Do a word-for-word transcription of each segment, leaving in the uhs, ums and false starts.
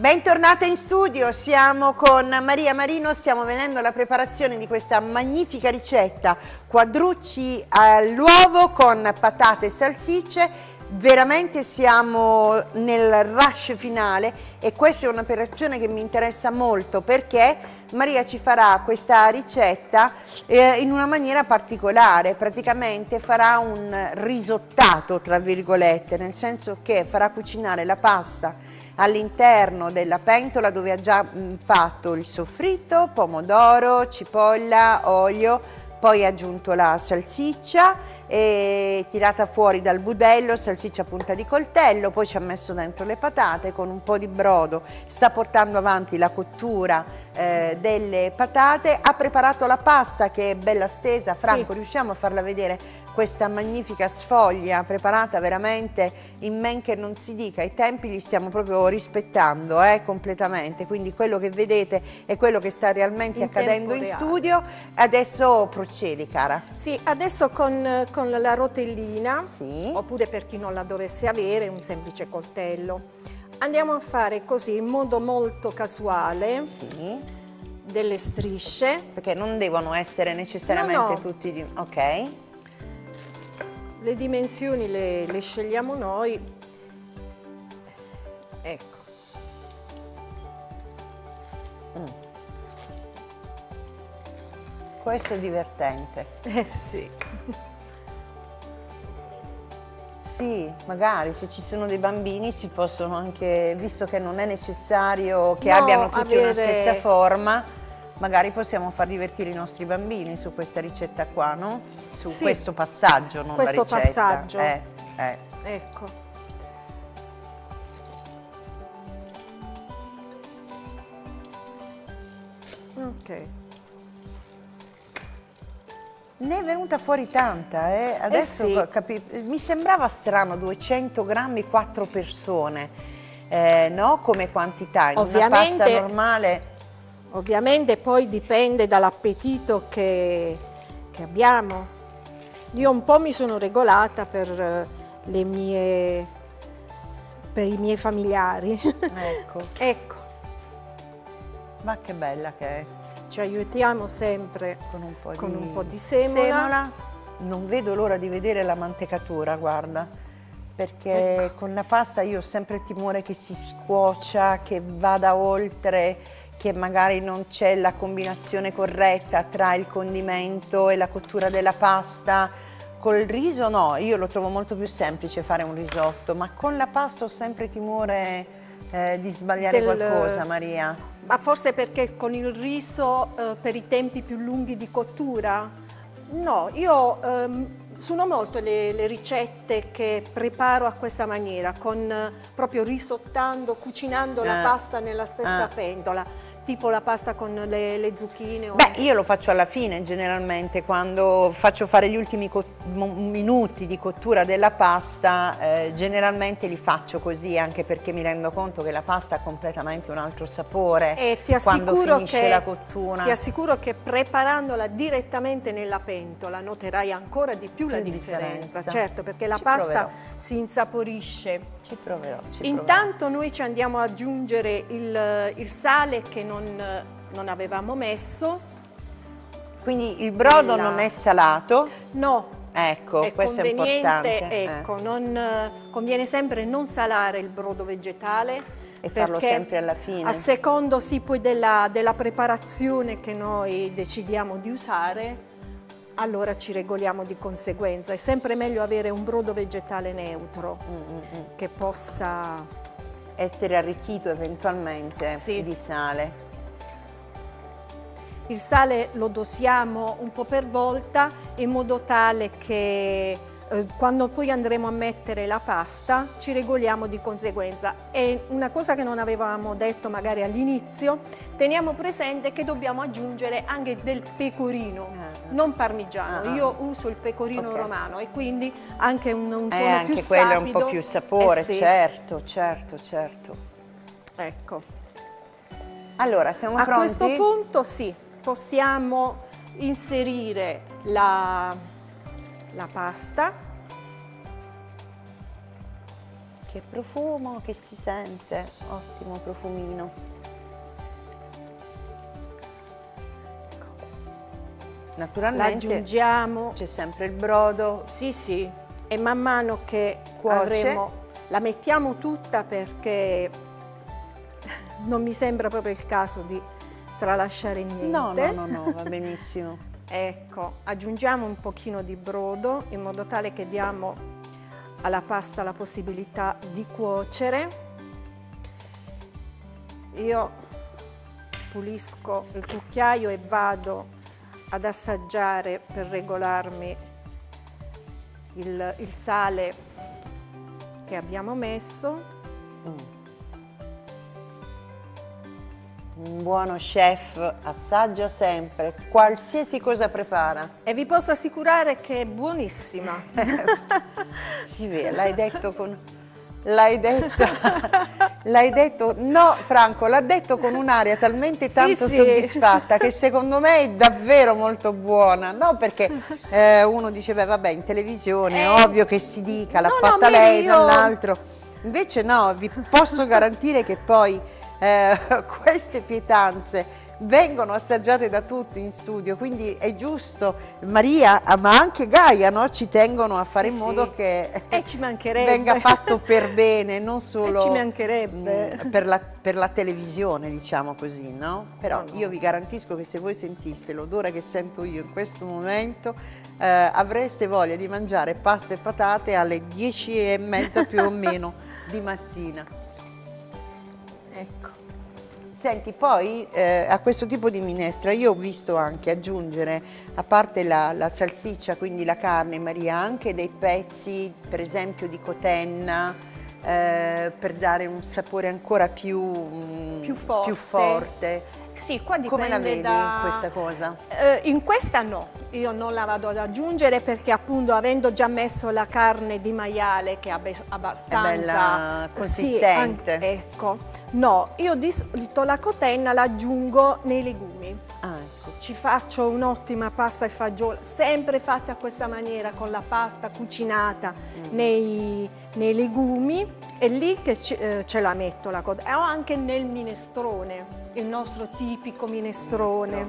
Bentornata in studio, siamo con Maria Marino, stiamo vedendo la preparazione di questa magnifica ricetta, quadrucci all'uovo con patate e salsicce. Veramente siamo nel rush finale e questa è un'operazione che mi interessa molto perché Maria ci farà questa ricetta eh, in una maniera particolare, praticamente farà un risottato tra virgolette, nel senso che farà cucinare la pasta all'interno della pentola dove ha già mh, fatto il soffritto, pomodoro, cipolla, olio, poi ha aggiunto la salsiccia e tirata fuori dal budello, salsiccia a punta di coltello, poi ci ha messo dentro le patate con un po' di brodo, sta portando avanti la cottura eh, delle patate, ha preparato la pasta che è bella stesa. Franco, sì, riusciamo a farla vedere? Questa magnifica sfoglia preparata veramente in men che non si dica, i tempi li stiamo proprio rispettando eh, completamente, quindi quello che vedete è quello che sta realmente in accadendo in studio. Adesso procedi, cara. Sì, adesso con, con la rotellina, sì, oppure per chi non la dovesse avere un semplice coltello, andiamo a fare così in modo molto casuale, sì, delle strisce, perché non devono essere necessariamente no, no. tutti di... ok. Le dimensioni le, le scegliamo noi, ecco. Mm. Questo è divertente. Eh sì. Sì, magari se ci sono dei bambini si possono anche, visto che non è necessario che no, abbiano tutti avere... una stessa forma, magari possiamo far divertire i nostri bambini su questa ricetta qua, no? Su sì, questo passaggio, non questo la ricetta. passaggio. Eh, eh. Ecco. Ok. Ne è venuta fuori tanta, eh? Adesso eh sì. mi sembrava strano, duecento grammi, quattro persone, eh, no? Come quantità, in Ovviamente, una pasta normale. Ovviamente poi dipende dall'appetito che, che abbiamo. Io un po' mi sono regolata per le mie, per i miei familiari. Ecco. Ecco. Ma che bella che è. Ci aiutiamo sempre con un po' con di, un po' di semola. semola. Non vedo l'ora di vedere la mantecatura, guarda, perché ecco, con la pasta io ho sempre timore che si scuocia, che vada oltre, che magari non c'è la combinazione corretta tra il condimento e la cottura della pasta. Col riso no, io lo trovo molto più semplice fare un risotto, ma con la pasta ho sempre timore eh, di sbagliare Del... qualcosa, Maria. Ma forse perché con il riso eh, per i tempi più lunghi di cottura? No, io ehm, sono molto le, le ricette che preparo a questa maniera, con eh, proprio risottando, cucinando eh. la pasta nella stessa eh. pentola. Tipo la pasta con le, le zucchine? O... Beh, io lo faccio alla fine generalmente, quando faccio fare gli ultimi minuti di cottura della pasta, eh, generalmente li faccio così, anche perché mi rendo conto che la pasta ha completamente un altro sapore e ti quando finisce che, la cottura. Ti assicuro che preparandola direttamente nella pentola noterai ancora di più la differenza. differenza, certo, perché la ci pasta proverò. si insaporisce. Ci proverò, ci Intanto proverò. noi ci andiamo ad aggiungere il, il sale che non, non avevamo messo. Quindi il brodo nella... non è salato? No. Ecco, è questo è importante. Ecco, eh. non, conviene sempre non salare il brodo vegetale. E farlo sempre alla fine. A secondo sì, poi della, della preparazione che noi decidiamo di usare, allora ci regoliamo di conseguenza. È sempre meglio avere un brodo vegetale neutro mm, mm, mm. che possa essere arricchito eventualmente sì. di sale. Il sale lo dosiamo un po' per volta in modo tale che eh, quando poi andremo a mettere la pasta ci regoliamo di conseguenza. E una cosa che non avevamo detto magari all'inizio, teniamo presente che dobbiamo aggiungere anche del pecorino, uh-huh. non parmigiano. Uh-huh. Io uso il pecorino okay. romano e quindi anche un, un tono eh, più anche quello sapido. è un po' più sapore, eh sì. certo, certo, certo. Ecco. Allora, siamo a pronti? A questo punto sì, possiamo inserire la, la pasta. che profumo che si sente, ottimo profumino. Naturalmente aggiungiamo, c'è sempre il brodo. sì sì, e man mano che Cuoce. avremo, la mettiamo tutta perché non mi sembra proprio il caso di tralasciare niente. No, no, no, no, va benissimo. Ecco, aggiungiamo un pochino di brodo in modo tale che diamo alla pasta la possibilità di cuocere. Io pulisco il cucchiaio e vado ad assaggiare per regolarmi il, il sale che abbiamo messo. Mm. Un buono chef assaggia sempre, qualsiasi cosa prepara. E vi posso assicurare che è buonissima. Si vede, l'hai detto con... L'hai detto... L'hai detto... No, Franco, l'ha detto con un'aria talmente tanto sì. soddisfatta che secondo me è davvero molto buona. No, perché eh, uno dice, beh, vabbè, in televisione è Eh, ovvio che si dica, l'ha no, fatta no, lei, io... non l'altro. Invece no, vi posso garantire che poi eh, queste pietanze vengono assaggiate da tutti in studio, quindi è giusto, Maria, ma anche Gaia, no? Ci tengono a fare Sì, in modo sì. che E ci mancherebbe. venga fatto per bene, non solo E ci mancherebbe. mh, per, la, per la televisione, diciamo così, no? Però No, no. io vi garantisco che se voi sentiste l'odore che sento io in questo momento, eh, avreste voglia di mangiare pasta e patate alle dieci e mezza più o meno di mattina. Ecco. Senti, poi eh, a questo tipo di minestra io ho visto anche aggiungere, a parte la, la salsiccia, quindi la carne, Maria, anche dei pezzi, per esempio di cotenna, eh, per dare un sapore ancora più, mm, Più forte. più forte. Sì, qua dipende Come la vedi da... questa cosa? Eh, in questa no, io non la vado ad aggiungere perché appunto avendo già messo la carne di maiale che è abbe- abbastanza... È bella Sì, consistente. anche- ecco, no, io di solito la cotenna la aggiungo nei legumi. Ah, ecco. Ci faccio un'ottima pasta e fagioli, sempre fatta a questa maniera, con la pasta cucinata Mm. nei, nei legumi, è lì che ce, eh, ce la metto la cotenna, o anche nel minestrone, il nostro tipico minestrone,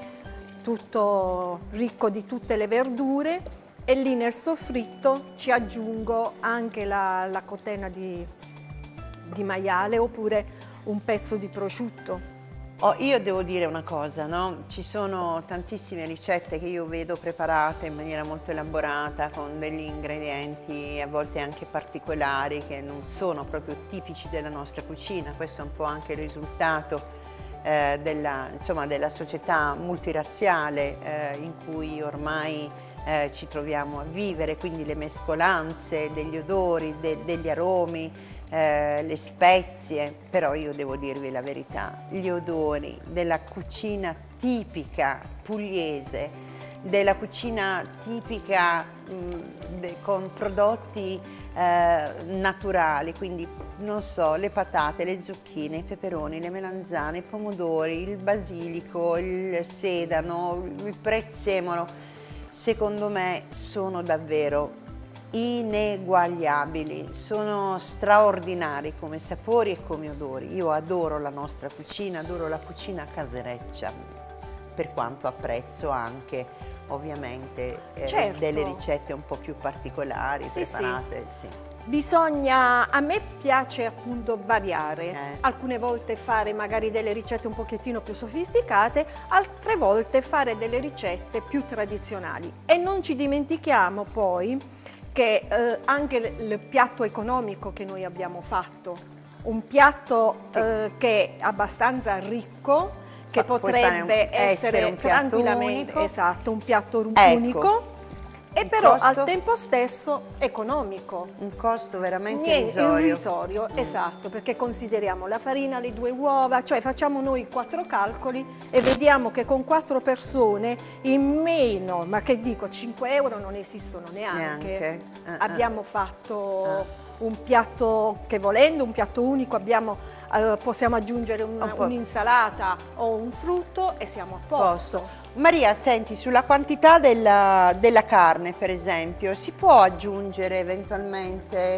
tutto ricco di tutte le verdure, e lì nel soffritto ci aggiungo anche la, la cotenna di, di maiale oppure un pezzo di prosciutto. Oh, io devo dire una cosa, no? Ci sono tantissime ricette che io vedo preparate in maniera molto elaborata, con degli ingredienti a volte anche particolari che non sono proprio tipici della nostra cucina. Questo è un po' anche il risultato eh, della, insomma, della società multirazziale eh, in cui ormai eh, ci troviamo a vivere, quindi le mescolanze degli odori, de- degli aromi, Eh, le spezie, però io devo dirvi la verità, gli odori della cucina tipica pugliese, della cucina tipica mh, de, con prodotti eh, naturali, quindi non so, le patate, le zucchine, i peperoni, le melanzane, i pomodori, il basilico, il sedano, il prezzemolo, secondo me sono davvero ineguagliabili, sono straordinari come sapori e come odori. Io adoro la nostra cucina, adoro la cucina casereccia, per quanto apprezzo anche ovviamente eh, Certo. delle ricette un po' più particolari, Sì, preparate. Sì. Bisogna, a me piace appunto variare, Eh. alcune volte fare magari delle ricette un pochettino più sofisticate, altre volte fare delle ricette più tradizionali. E non ci dimentichiamo poi che eh, anche il, il piatto economico che noi abbiamo fatto, un piatto eh, che è abbastanza ricco, che Puoi fare potrebbe un- essere, essere un piatto tranquillamente unico. esatto, un piatto Ecco. unico, e Il però costo? al tempo stesso economico. Un costo veramente Niente, irrisorio. irrisorio, esatto, perché consideriamo la farina, le due uova, cioè facciamo noi quattro calcoli e vediamo che con quattro persone in meno, ma che dico, cinque euro non esistono neanche. Neanche. Eh, eh. Abbiamo fatto un piatto che, volendo, un piatto unico, abbiamo, eh, possiamo aggiungere una- Un po'. un'insalata o un frutto e siamo a posto. Posto. Maria, senti, sulla quantità della, della carne, per esempio, si può aggiungere eventualmente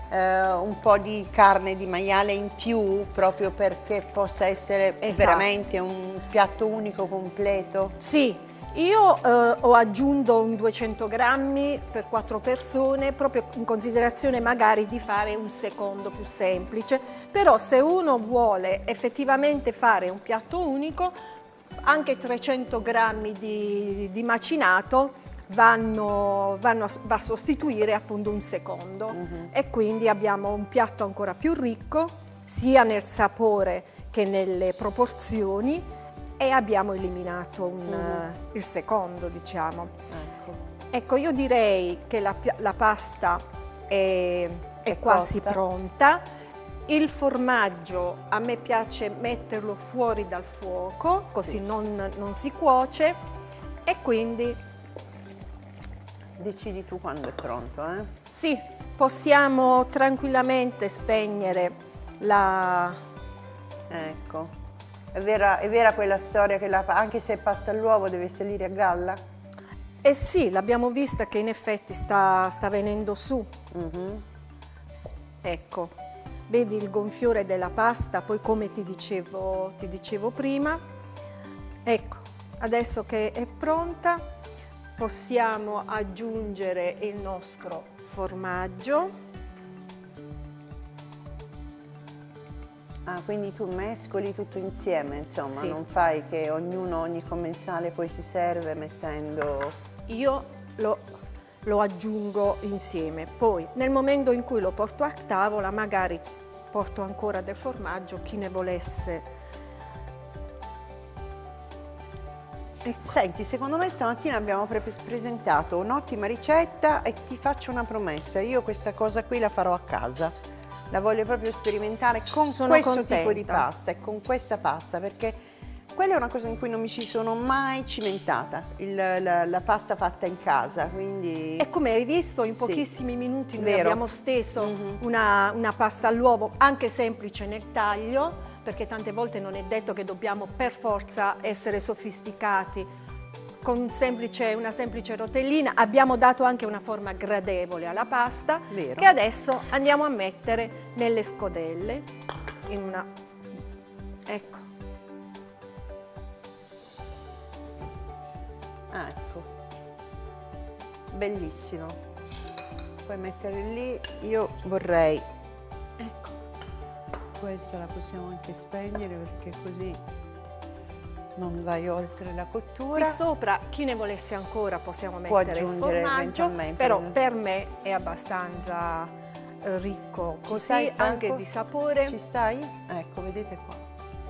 eh, un po' di carne di maiale in più proprio perché possa essere Esatto. veramente un piatto unico completo? Sì. Io eh, ho aggiunto un duecento grammi per quattro persone, proprio in considerazione magari di fare un secondo più semplice, però se uno vuole effettivamente fare un piatto unico, anche trecento grammi di, di macinato vanno, vanno a, va a sostituire appunto un secondo. Uh-huh. E quindi abbiamo un piatto ancora più ricco, sia nel sapore che nelle proporzioni, e abbiamo eliminato un, uh-huh. il secondo, diciamo. Ecco, ecco io direi che la, la pasta è, è, è quasi cotta. Pronta. Il formaggio a me piace metterlo fuori dal fuoco, così sì. non, non si cuoce, e quindi... Decidi tu quando è pronto, eh? Sì, possiamo tranquillamente spegnere la... Ecco. È vera, è vera quella storia che la, anche se è pasta all'uovo deve salire a galla? Eh sì, l'abbiamo vista che in effetti sta, sta venendo su. Uh-huh. Ecco, vedi il gonfiore della pasta, poi come ti dicevo, ti dicevo prima. Ecco, adesso che è pronta possiamo aggiungere il nostro formaggio. Ah, quindi tu mescoli tutto insieme, insomma, sì. non fai che ognuno, ogni commensale poi si serve mettendo... Io lo, lo aggiungo insieme, poi nel momento in cui lo porto a tavola magari porto ancora del formaggio, chi ne volesse. Ecco. Senti, secondo me stamattina abbiamo pre presentato un'ottima ricetta e ti faccio una promessa, io questa cosa qui la farò a casa. La voglio proprio sperimentare con sono questo contenta. tipo di pasta e con questa pasta, perché quella è una cosa in cui non mi ci sono mai cimentata, il, la, la pasta fatta in casa, quindi... E come hai visto in pochissimi sì. minuti noi Vero. abbiamo steso mm-hmm. una, una pasta all'uovo anche semplice nel taglio, perché tante volte non è detto che dobbiamo per forza essere sofisticati. Con semplice, una semplice rotellina abbiamo dato anche una forma gradevole alla pasta. Vero. Che adesso andiamo a mettere nelle scodelle in una... ecco. Ah, ecco, bellissimo, puoi mettere lì. Io vorrei, ecco, questa la possiamo anche spegnere perché così non vai oltre la cottura. Qui sopra, chi ne volesse ancora, possiamo mettere il formaggio, però per me è abbastanza eh, ricco, Ci così anche di sapore. Ci stai? Ecco, vedete qua.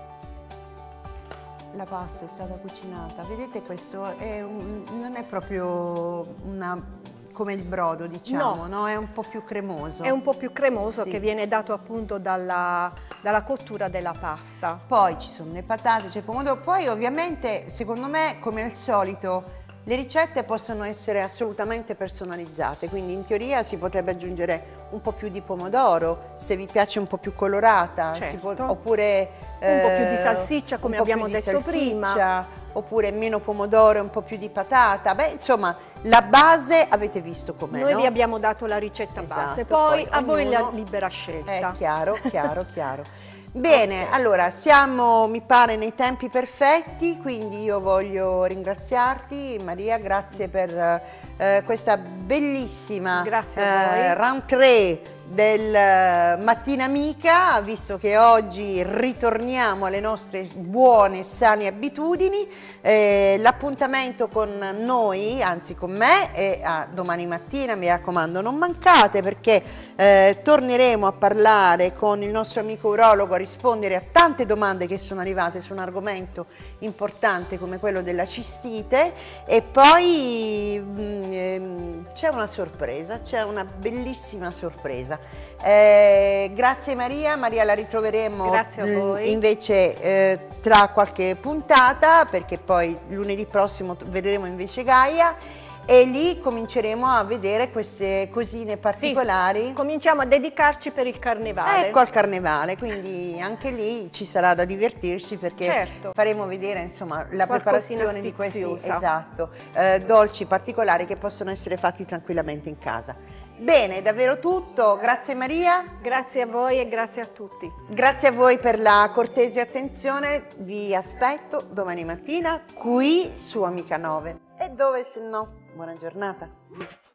La pasta è stata cucinata, vedete questo è un, non è proprio una, come il brodo diciamo, no. no? È un po' più cremoso. È un po' più cremoso sì. che viene dato appunto dalla, dalla cottura della pasta. Poi ci sono le patate, c'è il pomodoro, poi ovviamente secondo me come al solito le ricette possono essere assolutamente personalizzate, quindi in teoria si potrebbe aggiungere un po' più di pomodoro, se vi piace un po' più colorata, certo. si può, oppure un po' più di salsiccia come abbiamo detto prima, oppure meno pomodoro e un po' più di patata. Beh, insomma, la base avete visto com'è, noi no? vi abbiamo dato la ricetta esatto, base, poi, poi a ognuno... voi la libera scelta. È chiaro, chiaro, chiaro. Bene, okay. Allora siamo, mi pare, nei tempi perfetti, quindi io voglio ringraziarti Maria, grazie per eh, questa bellissima eh, rentrée del Mattina Amica, visto che oggi ritorniamo alle nostre buone e sane abitudini. Eh, l'appuntamento con noi, anzi con me, è a domani mattina, mi raccomando non mancate, perché eh, torneremo a parlare con il nostro amico urologo, a rispondere a tante domande che sono arrivate su un argomento importante come quello della cistite, e poi mm, c'è una sorpresa, c'è una bellissima sorpresa. Eh, grazie Maria, Maria la ritroveremo grazie a voi. invece eh, tra qualche puntata, perché poi lunedì prossimo vedremo invece Gaia e lì cominceremo a vedere queste cosine particolari. Sì, cominciamo a dedicarci per il carnevale. Ecco, al carnevale, quindi anche lì ci sarà da divertirsi, perché certo. faremo vedere insomma la Qualcosina preparazione di questi sfiziosa. esatto, eh, dolci particolari che possono essere fatti tranquillamente in casa. Bene, davvero tutto. Grazie Maria. Grazie a voi e grazie a tutti. Grazie a voi per la cortese attenzione. Vi aspetto domani mattina qui su Amica nove. E dove se no? Buona giornata.